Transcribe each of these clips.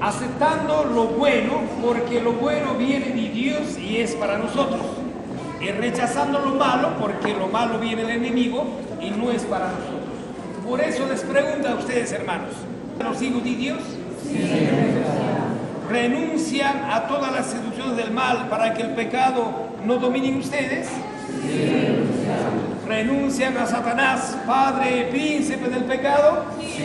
aceptando lo bueno, porque lo bueno viene de Dios y es para nosotros, y rechazando lo malo, porque lo malo viene del enemigo y no es para nosotros. Por eso les pregunto a ustedes, hermanos, ¿los hijos de Dios? Sí. ¿Renuncian a todas las seducciones del mal para que el pecado no domine ustedes? Sí. ¿Renuncian a Satanás, padre, príncipe del pecado? Sí.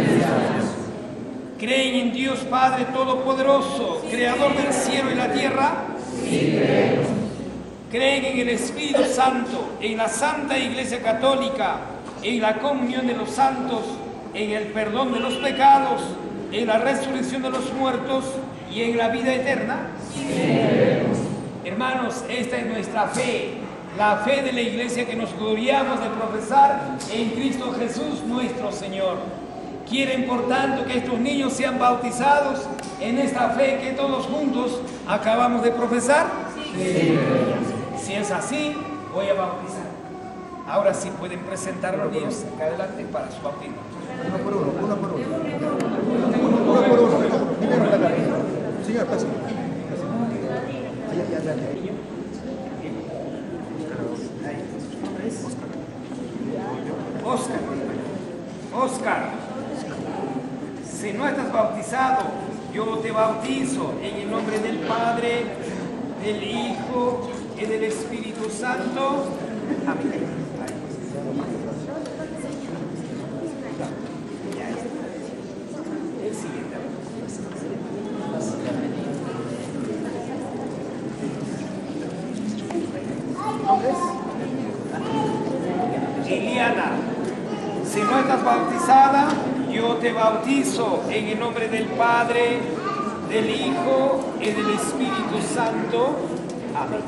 ¿Creen en Dios Padre Todopoderoso, Creador del cielo y la tierra? Sí. ¿Creen en el Espíritu Santo, en la Santa Iglesia Católica, en la comunión de los santos, en el perdón de los pecados, en la resurrección de los muertos y en la vida eterna? Sí. Hermanos, esta es nuestra fe, la fe de la Iglesia que nos gloriamos de profesar en Cristo Jesús nuestro Señor. ¿Quieren, por tanto, que estos niños sean bautizados en esta fe que todos juntos acabamos de profesar? Sí. Si es así, voy a bautizar. Ahora sí pueden presentar a los niños acá adelante para su bautismo. Uno por uno. Uno por uno. Primero la cara. Señor, pase. Oscar, si no estás bautizado, yo te bautizo en el nombre del Padre, del Hijo y del Espíritu Santo. Amén. El siguiente. ¿Nombres? Eliana, si no estás bautizada, yo te bautizo en el nombre del Padre, del Hijo y del Espíritu Santo. Amén.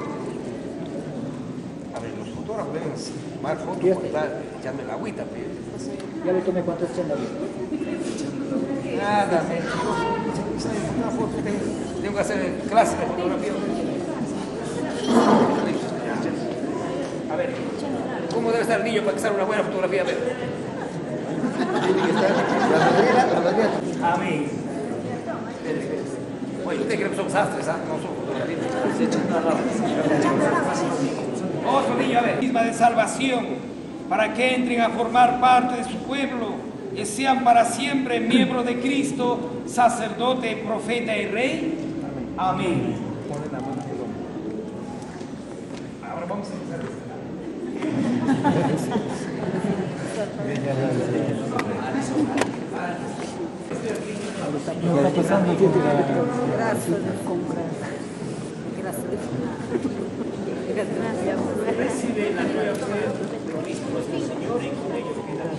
A ver, los fotógrafos deben tomar fotos por echarme la agüita. Ya le tomé cuánto está en la vida. Nada, una foto. Tengo que hacer clase de fotografía. A ver, ¿cómo debe estar el niño para que salga una buena fotografía? A ver. Amén. Oye, ustedes creen que somos astres, ¿ah? No somos fotografías. Otro niño, a ver. Misma de salvación, para que entren a formar parte de su pueblo y sean para siempre miembros de Cristo, sacerdote, profeta y rey. Amén. Ahora vamos a empezar. No está pasando aquí. Gracias. Recibe la nueva fe del Cristo nuestro Señor y con ellos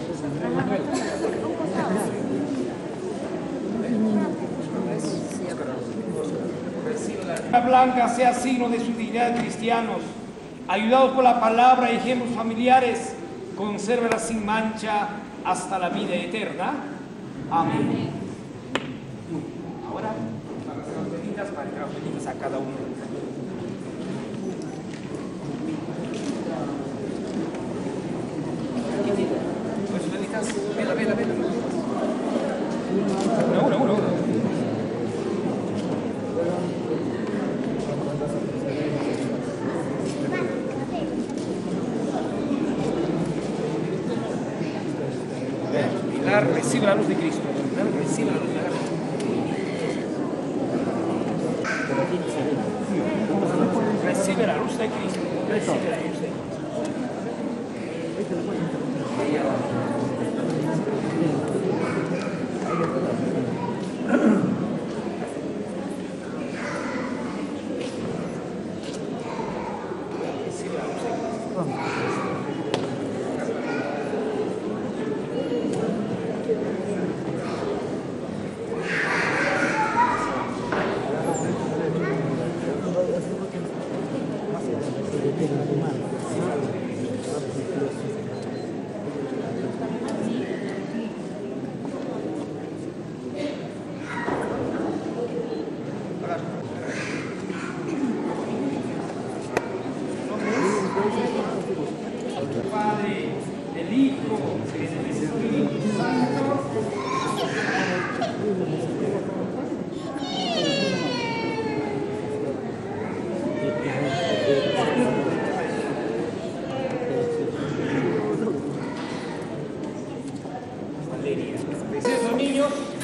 la blanca sea signo de su dignidad de cristianos, ayudados por la palabra y ejemplos familiares, consérvala sin mancha hasta la vida eterna. Amén. Ahora, para las velitas, para que las velitas a cada uno. Pues velitas, vela. Uno. Recibe la luz de Cristo. Recibe la luz de Cristo. Recibe la luz de Cristo. Recibe la luz de Cristo. Gracias.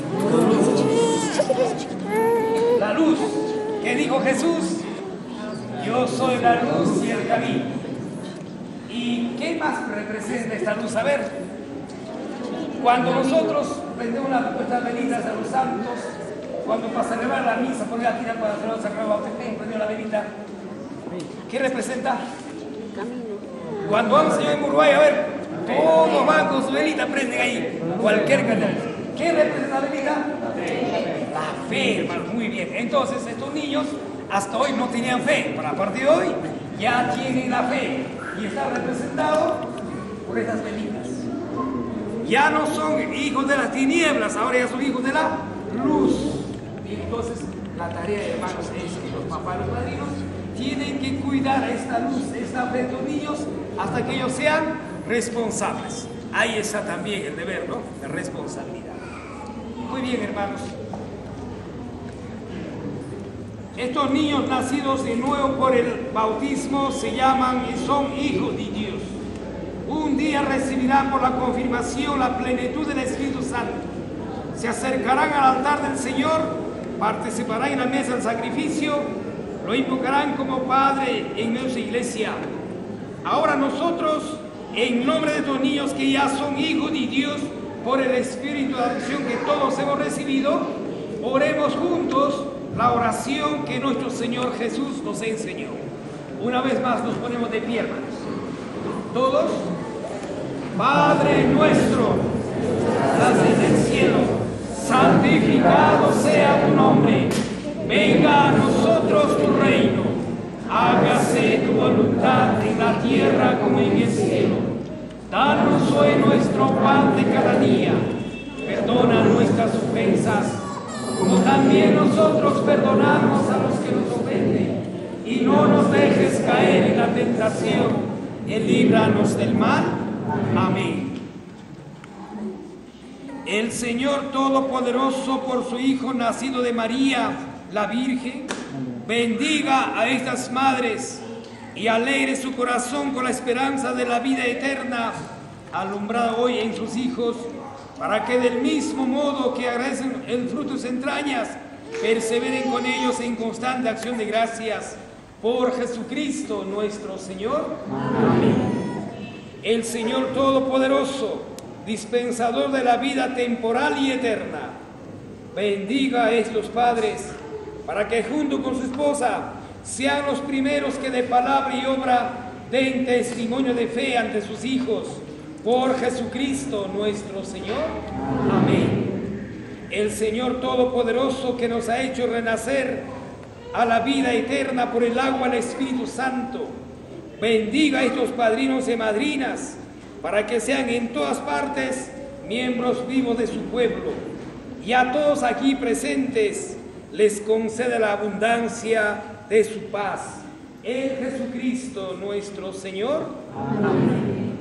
La luz que dijo Jesús, yo soy la luz y el camino. ¿Y qué más representa esta luz? A ver, cuando nosotros prendemos nuestras velitas a los santos, cuando para celebrar la misa, por la tira para celebrar el Sagrado Bautismo, prendió la velita, ¿qué representa? Cuando vamos allá en Uruguay, a ver, todos van con su velita, prenden ahí, cualquier canal. ¿Qué representa la velita? La fe, hermano, muy bien. Entonces, estos niños hasta hoy no tenían fe, pero a partir de hoy ya tienen la fe y está representado por estas velitas. Ya no son hijos de las tinieblas, ahora ya son hijos de la luz. Y entonces, la tarea, hermanos, es que los papás, los padrinos, tienen que cuidar esta luz, esta fe de estos niños, hasta que ellos sean responsables. Ahí está también el deber, ¿no? La responsabilidad. Muy bien, hermanos. Estos niños nacidos de nuevo por el bautismo se llaman y son hijos de Dios. Un día recibirán por la confirmación la plenitud del Espíritu Santo. Se acercarán al altar del Señor, participarán en la mesa del sacrificio, lo invocarán como Padre en nuestra iglesia. Ahora nosotros, en nombre de estos niños que ya son hijos de Dios, por el Espíritu de adopción que todos hemos recibido, oremos juntos la oración que nuestro Señor Jesús nos enseñó. Una vez más nos ponemos de pie, hermanos. Todos. Padre nuestro, estás en el cielo, santificado sea tu nombre. Venga a nosotros tu reino. Hágase tu voluntad en la tierra como en el cielo. Danos hoy nuestro pan de cada día. Perdona nuestras ofensas, como también nosotros perdonamos a los que nos ofenden. Y no nos dejes caer en la tentación, y líbranos del mal. Amén. El Señor Todopoderoso, por su Hijo nacido de María, la Virgen, bendiga a estas madres y alegre su corazón con la esperanza de la vida eterna, alumbrada hoy en sus hijos, para que del mismo modo que agradecen el fruto de sus entrañas, perseveren con ellos en constante acción de gracias. Por Jesucristo nuestro Señor. Amén. El Señor Todopoderoso, dispensador de la vida temporal y eterna, bendiga a estos padres, para que junto con su esposa sean los primeros que de palabra y obra den testimonio de fe ante sus hijos. Por Jesucristo nuestro Señor. Amén. El Señor Todopoderoso, que nos ha hecho renacer a la vida eterna por el agua del Espíritu Santo, bendiga a estos padrinos y madrinas, para que sean en todas partes miembros vivos de su pueblo, y a todos aquí presentes les conceda la abundancia de su paz. En Jesucristo nuestro Señor. Amén.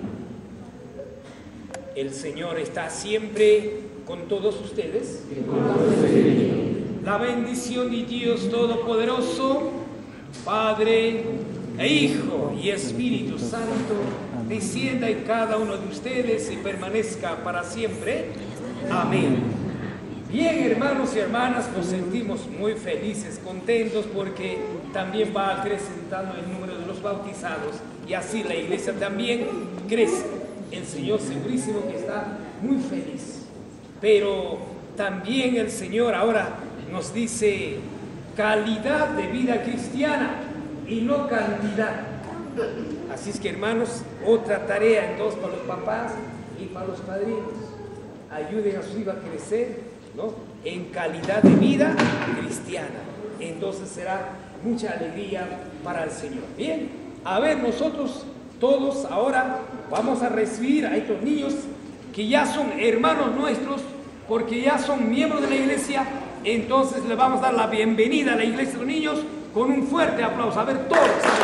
El Señor está siempre con todos ustedes. La bendición de Dios Todopoderoso, Padre e Hijo y Espíritu Santo, descienda en cada uno de ustedes y permanezca para siempre. Amén. Bien, hermanos y hermanas, nos sentimos muy felices, contentos, porque también va acrecentando el número de los bautizados y así la iglesia también crece. El Señor segurísimo que está muy feliz. Pero también el Señor ahora nos dice calidad de vida cristiana y no cantidad. Así es que, hermanos, otra tarea entonces para los papás y para los padrinos. Ayuden a su hijo a crecer, ¿no?, en calidad de vida cristiana. Entonces será mucha alegría para el Señor. Bien, a ver, nosotros todos ahora vamos a recibir a estos niños que ya son hermanos nuestros, porque ya son miembros de la iglesia. Entonces le vamos a dar la bienvenida a la iglesia de los niños con un fuerte aplauso. A ver, todos.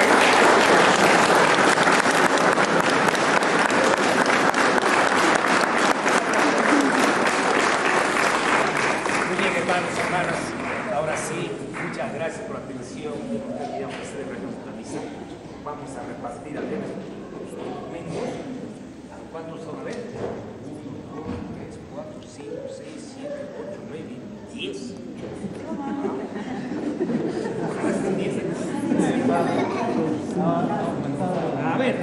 Muy bien, hermanos y hermanas. Ahora sí, muchas gracias por la atención. Terminamos de celebrar nuestra misa. Vamos a repartir a ver los documentos. ¿Cuántos son? A ver. 1, 2, 3, 4, 5, 6, 7, 8, 9. A ver.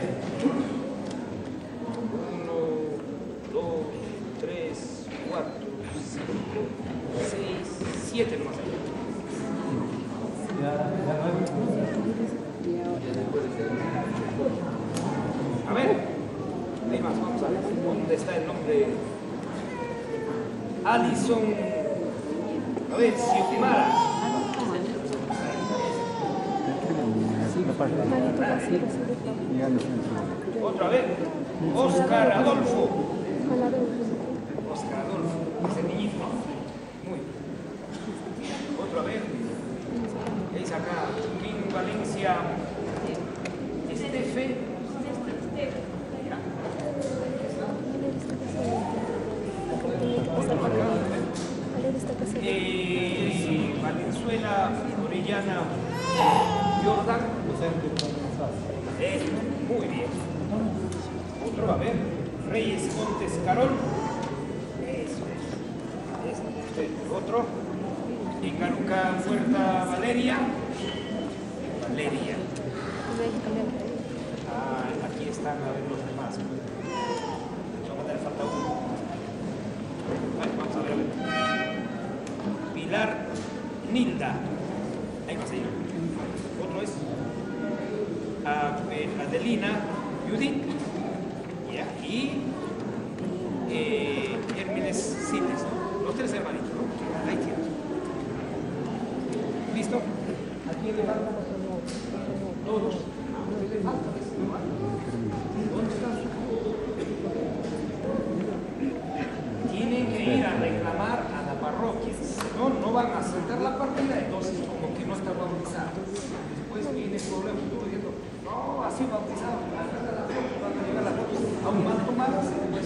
1, 2, 3, 4, 5, 6, 7 nomás. A ver. Ahí más, vamos a ver. ¿Dónde está el nombre? Alison. A ver, Xiomara. Otra vez. Oscar Adolfo. Oscar Adolfo. Ese niñito, ¿no? Muy bien. Otra vez. ¿Veis acá? Kim Valencia. Estefe. Valenzuela Orellana Jordan. Muy bien. Otro, a ver. Reyes Montes Carol. Eso es. Otro. Y Caruca Puerta Valeria. Valeria. Aquí están a ver los demás. Solo le falta uno. Vamos a ver. Pilar Nilda. Ahí va a seguir. Otro es Adelina Judith. Yeah. Y Hermines Siles. Los tres hermanitos, ¿no? Ahí tienen. ¿Listo? Aquí le faltan todos. ¿Dónde están? Tienen que ir a reclamar a la parroquia. No van a aceptar la partida, entonces como que no está bautizado. Después viene el problema futuro diciendo, no, así bautizado, van a llegar las fotos aún más tomadas, pues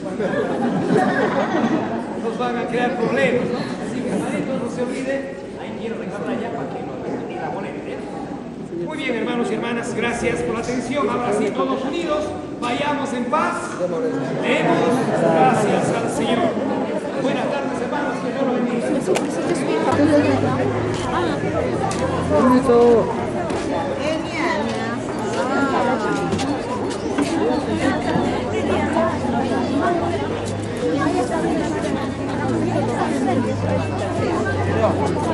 nos van a crear problemas, ¿no? Así que hermanitos, no se olviden, ahí quiero reclamar allá para que no ni la ponen, ¿eh? Muy bien, hermanos y hermanas, gracias por la atención. Ahora sí, todos unidos, vayamos en paz. Demos gracias al Señor. Buenas tardes, hermanos, que Dios los bendiga. Genial.